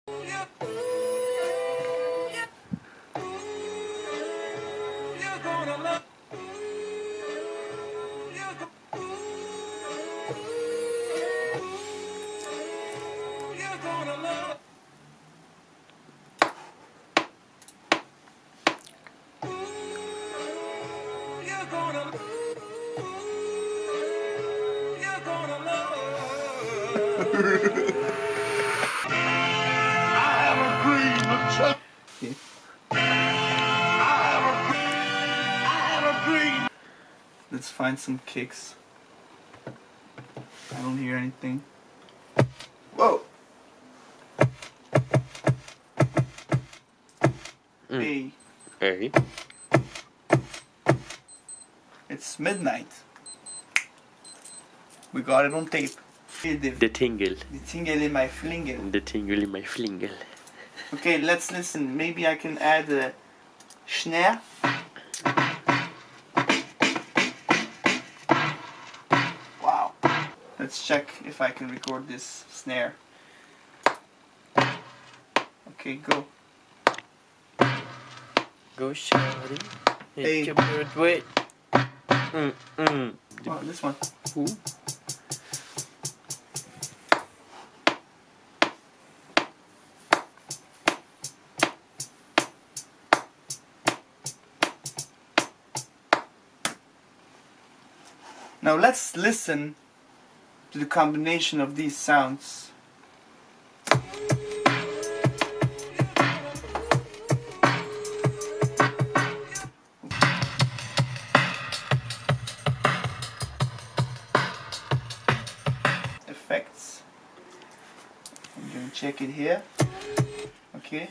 Let's find some kicks. I don't hear anything. Whoa! Hey. Hey. It's midnight. We got it on tape. The tingle. The tingle in my flingle. The tingle in my flingle. Okay, let's listen. Maybe I can add a snare. Wow. Let's check if I can record this snare. Okay, go. Go shawty. Hey. Your bird wait. Oh, this one. Ooh. Now let's listen to the combination of these sounds. Effects. I'm gonna check it here. Okay.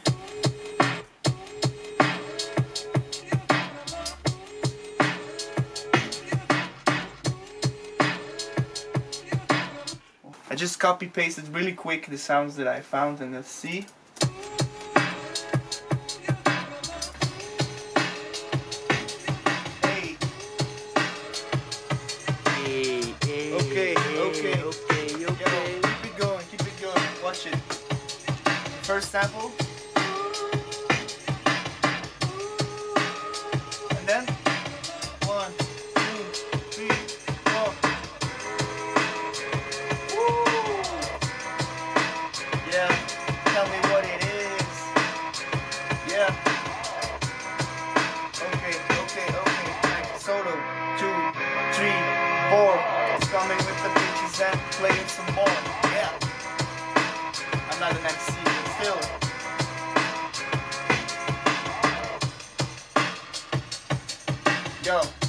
I just copy pasted really quick the sounds that I found, and let's see. Hey. Okay. Yo, keep it going. Watch it. First sample. And then 1, 2, 3, 4. Yeah, tell me what it is. Yeah. Okay. Like solo. 2, 3, 4. It's coming with the bitches and playing some more. Yeah. I'm not an MC, but still. Yo.